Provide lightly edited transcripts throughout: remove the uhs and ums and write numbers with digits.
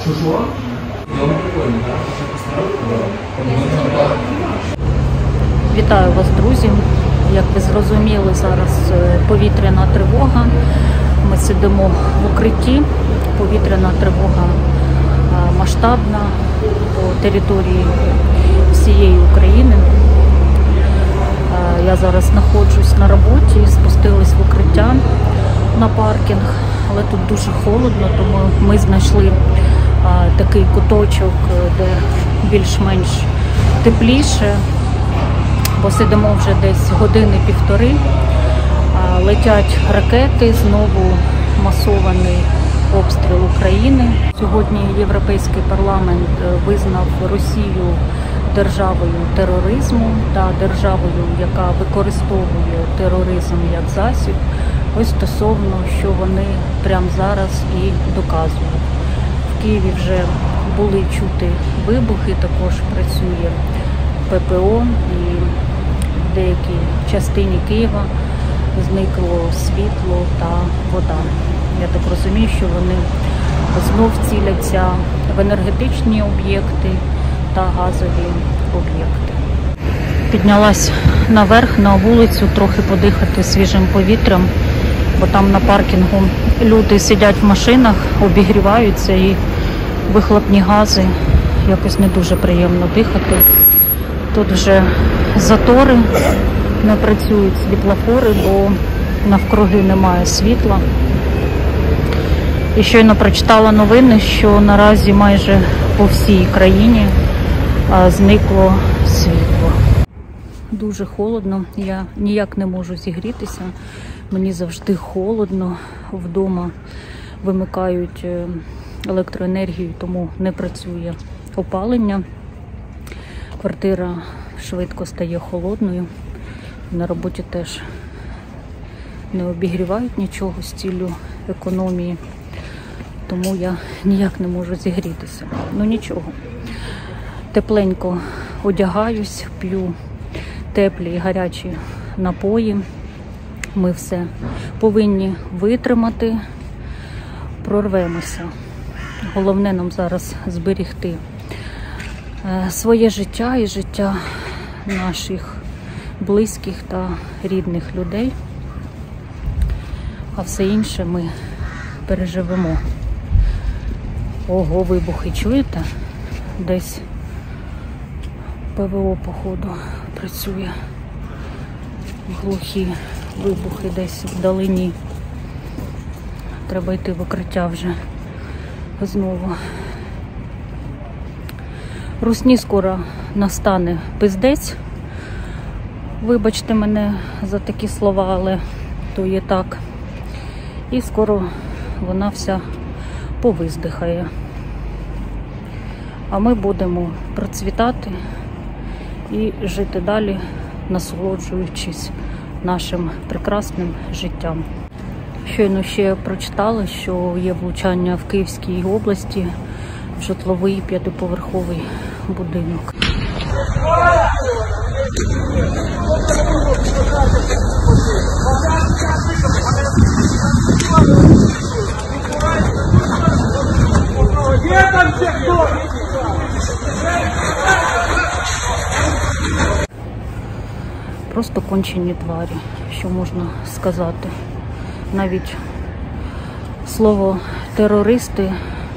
Вітаю вас, друзі! Як ви зрозуміли, зараз повітряна тривога. Ми сидимо в укритті. Повітряна тривога масштабна по території всієї України. Я зараз знаходжусь на роботі, спустилась в укриття на паркінг, але тут дуже холодно, тому ми знайшли такий куточок, де більш-менш тепліше, бо сидимо вже десь години-півтори, летять ракети, знову масований обстріл України. Сьогодні Європейський парламент визнав Росію державою тероризму та державою, яка використовує тероризм як засіб. Ось стосовно, що вони прямо зараз і доказують. В Києві вже були чути вибухи, також працює ППО, і в деякій частині Києва зникло світло та вода. Я так розумію, що вони знов ціляться в енергетичні об'єкти та газові об'єкти. Піднялась наверх, на вулицю, трохи подихати свіжим повітрям, бо там на паркінгу люди сидять в машинах, обігріваються і вихлопні гази. Якось не дуже приємно дихати. Тут вже затори, не працюють світлофори, бо навкруги немає світла. І щойно прочитала новини, що наразі майже по всій країні зникло світло. Дуже холодно, я ніяк не можу зігрітися, мені завжди холодно, вдома вимикають електроенергію, тому не працює опалення. Квартира швидко стає холодною, на роботі теж не обігрівають нічого з ціллю економії, тому я ніяк не можу зігрітися. Ну нічого, тепленько одягаюсь, п'ю теплі і гарячі напої. Ми все повинні витримати, прорвемося. Головне нам зараз зберегти своє життя і життя наших близьких та рідних людей, а все інше ми переживемо. Ого, вибухи чуєте? Десь ПВО, походу, працює. Глухі вибухи десь вдалині. Треба йти в укриття вже знову. Русні скоро настане пиздець. Вибачте мене за такі слова, але то є так. І скоро вона вся повиздихає. А ми будемо процвітати і жити далі, насолоджуючись нашим прекрасним життям. Щойно ще прочитала, що є влучання в Київській області в житловий 5-поверховий будинок. Просто кончені тварі, що можна сказати. Навіть слово терористи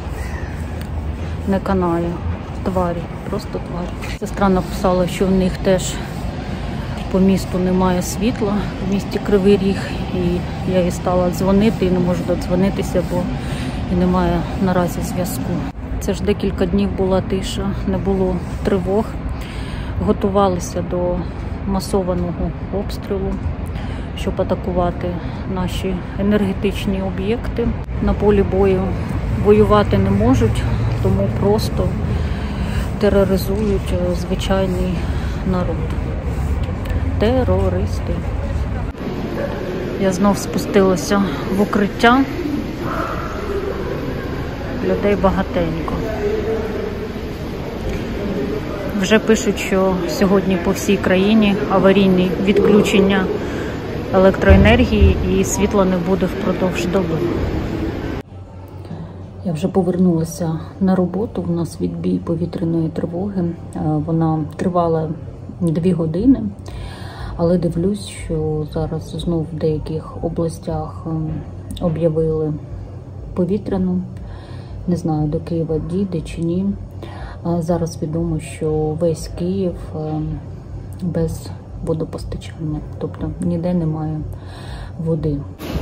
не канає. Тварі, просто тварі. Сестра написала, що в них теж по місту немає світла, в місті Кривий Ріг, і я їй стала дзвонити і не можу додзвонитися, бо і немає наразі зв'язку. Це ж декілька днів була тиша, не було тривог, готувалися до масованого обстрілу, щоб атакувати наші енергетичні об'єкти. На полі бою воювати не можуть, тому просто тероризують звичайний народ. Терористи. Я знов спустилася в укриття. Людей багатенько. Вже пишуть, що сьогодні по всій країні аварійні відключення електроенергії і світла не буде впродовж доби. Я вже повернулася на роботу. У нас відбій повітряної тривоги. Вона тривала 2 години, але дивлюсь, що зараз знов в деяких областях об'явили повітряну. Не знаю, до Києва дійде чи ні. Зараз відомо, що весь Київ без водопостачання, тобто ніде немає води.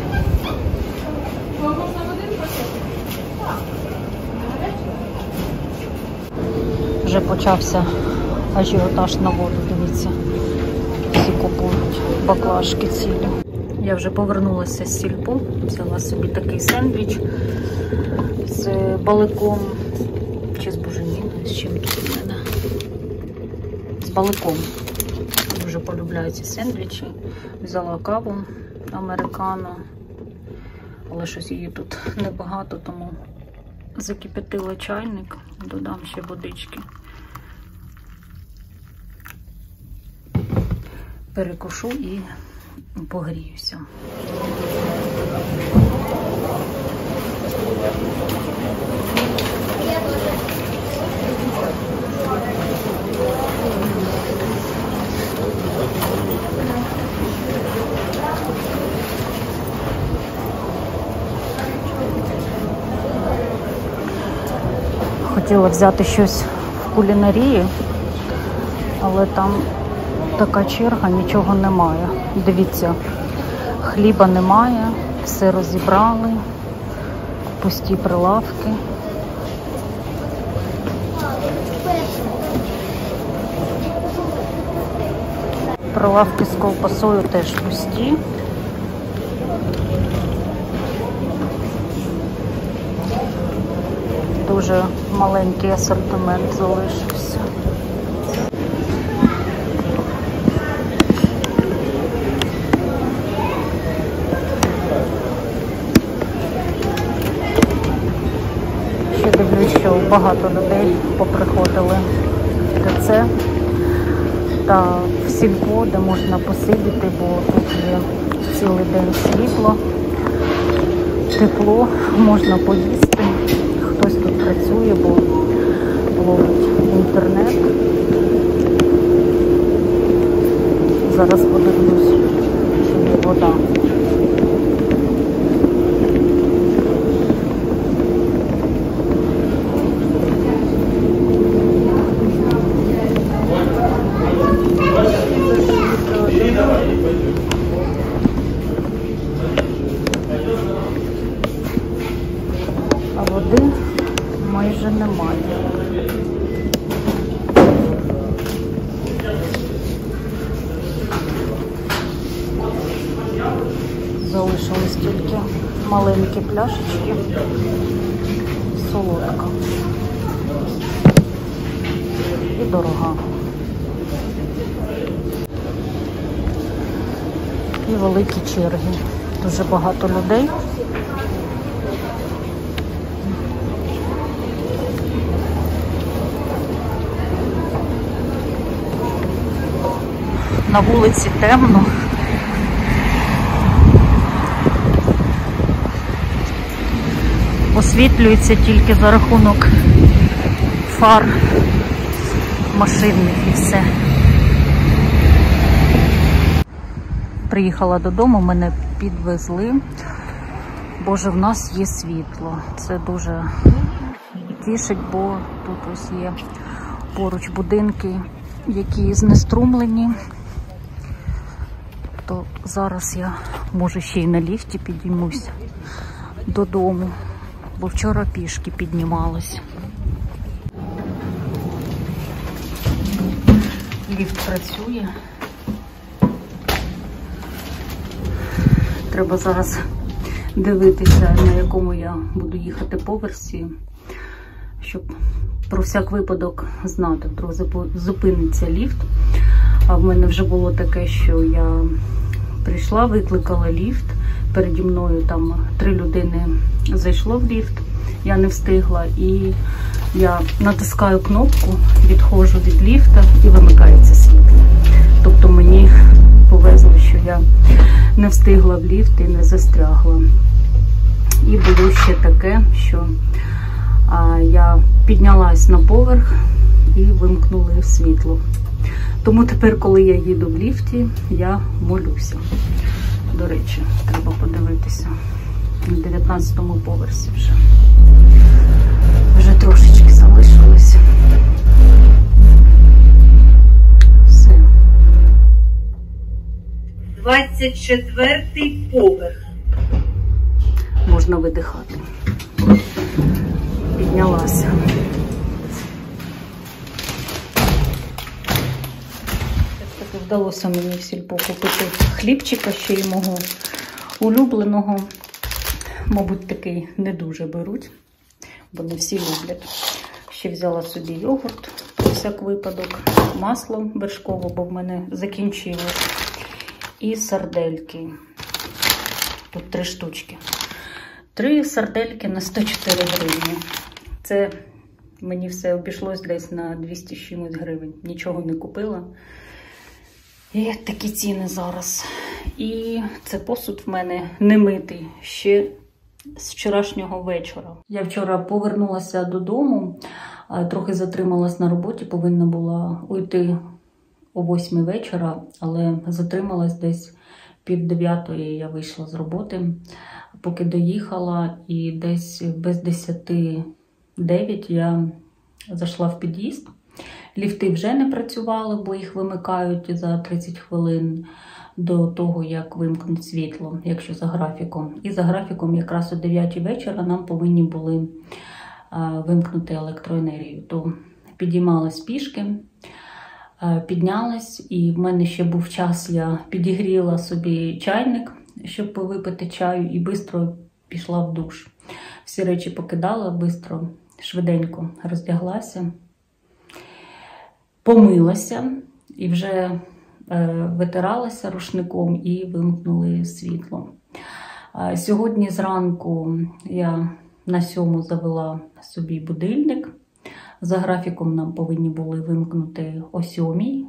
Вже почався ажіотаж на воду, дивіться. Всі купують баклажки цілі. Я вже повернулася з сільпо, взяла собі такий сендвіч з баликом, чи з буженіною, з чим тут у мене? З баликом. Дуже полюбляю ці сендвічі. Взяла каву американо, але щось її тут небагато, тому закипятила чайник, додам ще водички. Перекушу і погріюся. Хотіла взяти щось в кулінарії, але там така черга, нічого немає. Дивіться, хліба немає, все розібрали, пусті прилавки. Прилавки з ковбасою теж пусті. Дуже маленький асортимент залишився. Ще дивлюсь, що багато людей поприходили в ТЦ та в сільпо, де можна посидіти, бо тут є цілий день світло, тепло, можна поїсти. Хтось тут працює, бо ловить інтернет. Зараз подивлюсь, чи є вода. А води майже немає. Залишились тільки маленькі пляшечки, солодка і дорога. І великі черги. Дуже багато людей. На вулиці темно. Освітлюється тільки за рахунок фар машинних і все. Приїхала додому, мене підвезли. Боже, в нас є світло. Це дуже тішить, бо тут ось є поруч будинки, які знеструмлені. То зараз я, може, ще й на ліфті підіймусь додому, бо вчора пішки піднімалась. Ліфт працює. Треба зараз дивитися, на якому я буду їхати поверсі, щоб про всяк випадок знати, вдруг зупиниться ліфт. А в мене вже було таке, що я прийшла, викликала ліфт, переді мною там 3 людини зайшло в ліфт, я не встигла, і я натискаю кнопку, відходжу від ліфта і вимикається світло. Тобто мені повезло, що я не встигла в ліфт і не застрягла. І було ще таке, що я піднялась на поверх і вимкнули світло. Тому тепер, коли я їду в ліфті, я молюся. До речі, треба подивитися. На 19-му поверсі вже трошечки залишилось. Все. 24-й поверх. Можна видихати. Піднялася. Так вдалося мені в сільпо купити хлібчика, ще й мого улюбленого. Мабуть, такий не дуже беруть, бо не всі люблять. Ще взяла собі йогурт, про всяк випадок, масло вершкове, бо в мене закінчилось. І сардельки. Тут 3 штучки. 3 сардельки на 104 гривні. Це мені все обійшлось десь на 200 з чимось гривень. Нічого не купила. І такі ціни зараз. І це посуд в мене не митий. Ще з вчорашнього вечора. Я вчора повернулася додому, трохи затрималась на роботі, повинна була уйти о 8 вечора, але затрималась десь 8:30 я вийшла з роботи, поки доїхала, і десь без 10:09 я зайшла в під'їзд. Ліфти вже не працювали, бо їх вимикають за 30 хвилин до того, як вимкнуть світло, якщо за графіком. І за графіком якраз о 9 вечора нам повинні були вимкнути електроенергію. То підіймалась пішки, піднялась, і в мене ще був час, я підігріла собі чайник, щоб випити чаю, і швидко пішла в душ. Всі речі покидала, швидко, швиденько роздяглася, помилася і вже витиралася рушником і вимкнули світло. Сьогодні зранку я на 7 завела собі будильник. За графіком нам повинні були вимкнути о 7.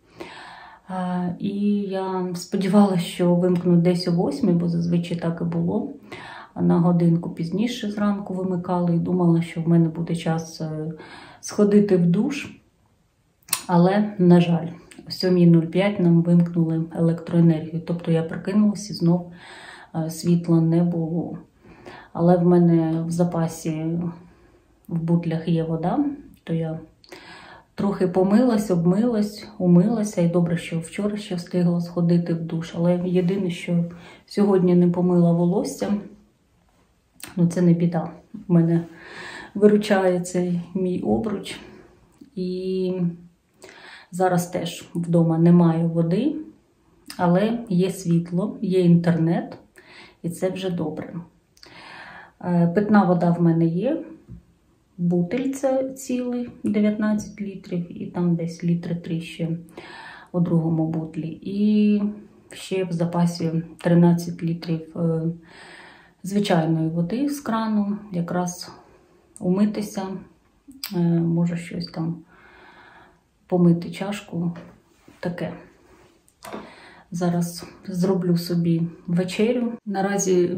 І я сподівалася, що вимкнуть десь о 8, бо зазвичай так і було. На годинку пізніше зранку вимикали і думала, що в мене буде час сходити в душ. Але, на жаль, о 7:05 нам вимкнули електроенергію. Тобто я прокинулася і знов світла не було. Але в мене в запасі в бутлях є вода, то я трохи помилась, обмилась, умилася. І добре, що вчора ще встигла сходити в душ. Але єдине, що сьогодні не помила волосся, ну це не біда. В мене виручає цей мій обруч. І зараз теж вдома немає води, але є світло, є інтернет, і це вже добре. Питна вода в мене є, бутильце цілий, 19 літрів, і там десь літри 3 ще у другому бутлі. І ще в запасі 13 літрів звичайної води з крану, якраз умитися, може щось там помити чашку, таке. Зараз зроблю собі вечерю. Наразі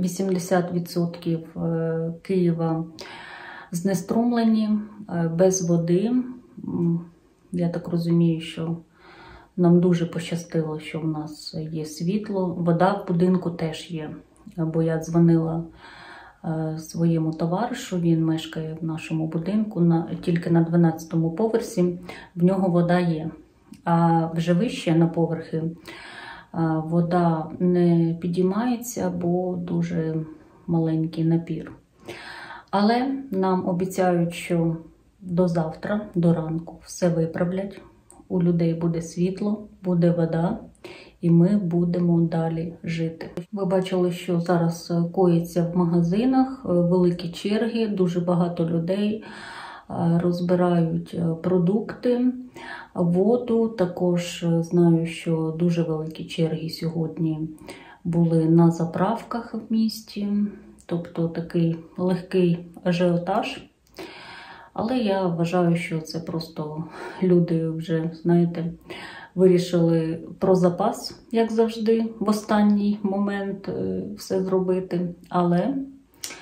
80% Києва знеструмлені, без води. Я так розумію, що нам дуже пощастило, що в нас є світло. Вода в будинку теж є, бо я дзвонила своєму товаришу, він мешкає в нашому будинку, тільки на 12-му поверсі, в нього вода є. А вже вище на поверхи вода не підіймається, бо дуже маленький напір. Але нам обіцяють, що до завтра, до ранку, все виправлять. У людей буде світло, буде вода, і ми будемо далі жити. Ви бачили, що зараз коїться в магазинах, великі черги, дуже багато людей розбирають продукти, воду. Також знаю, що дуже великі черги сьогодні були на заправках в місті, тобто такий легкий ажіотаж. Але я вважаю, що це просто люди вже, знаєте, вирішили про запас, як завжди, в останній момент все зробити. Але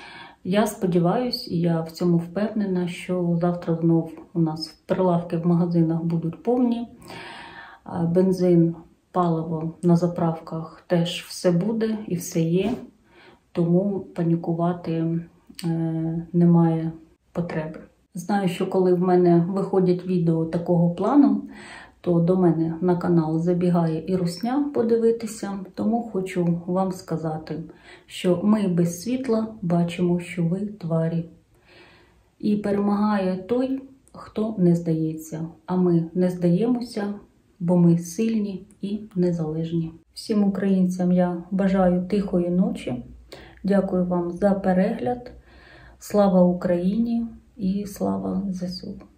Я сподіваюся, і я в цьому впевнена, що завтра знов у нас прилавки в магазинах будуть повні. Бензин, паливо на заправках теж все буде і все є. Тому панікувати немає потреби. Знаю, що коли в мене виходять відео такого плану, то до мене на канал забігає і русня подивитися. Тому хочу вам сказати, що ми без світла бачимо, що ви тварі. І перемагає той, хто не здається. А ми не здаємося, бо ми сильні і незалежні. Всім українцям я бажаю тихої ночі. Дякую вам за перегляд. Слава Україні і слава ЗСУ!